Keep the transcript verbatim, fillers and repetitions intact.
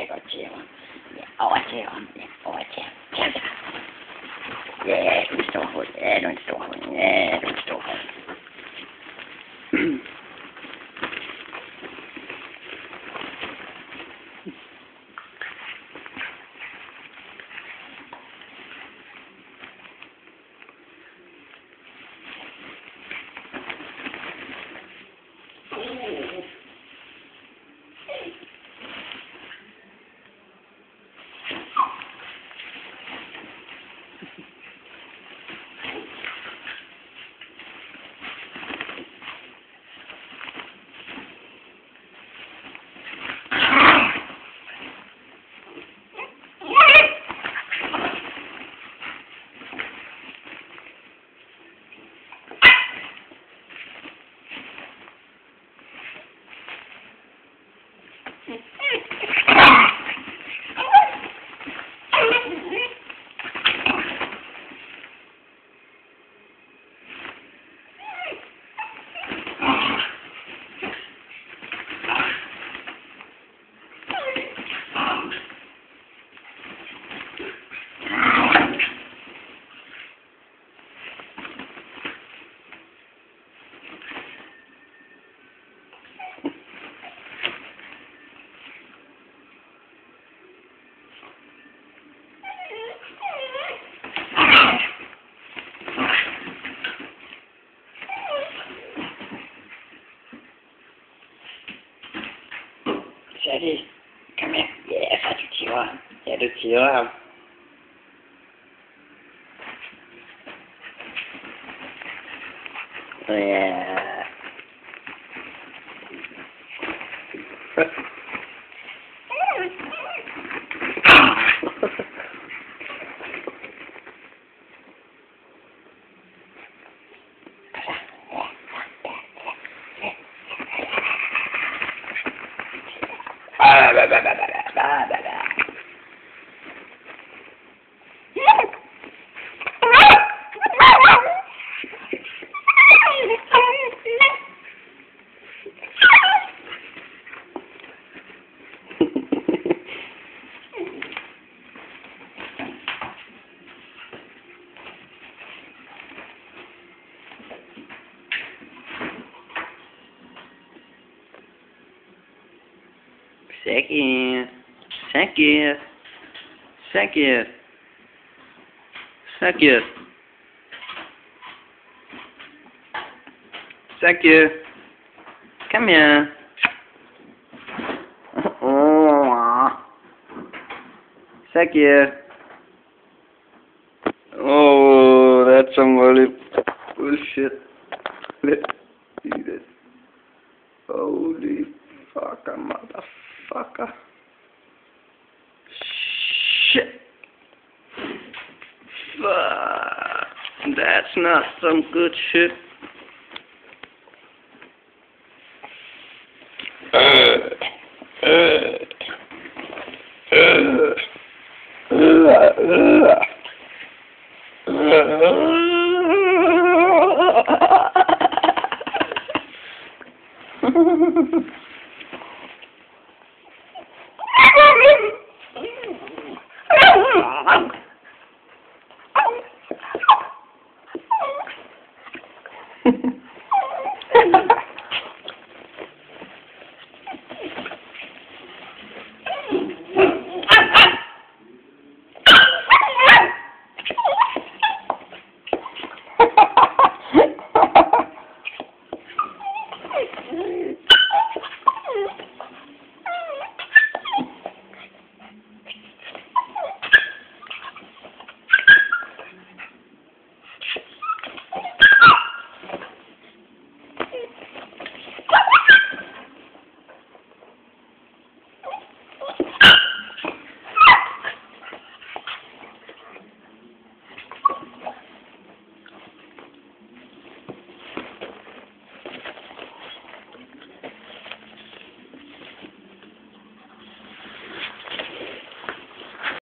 go chill. Yeah, oh, chill. Yeah, oh, chill. Chill, chill. Yeah, du er stor hund. Ja, du er en stor hund. Ja, du er en stor hund. Sadie, come here. Yes, I do chill out. Yeah, do chill out. Yeah. Ba ba ba ba ba ba ba ba. Second, second, second, second, second, come here. Oh, second. Oh, that's some really bullshit. Let's see this. Holy fucker, motherfucker. Shit. Fuck. That's not some good shit. Uh, uh, uh, uh, uh, uh.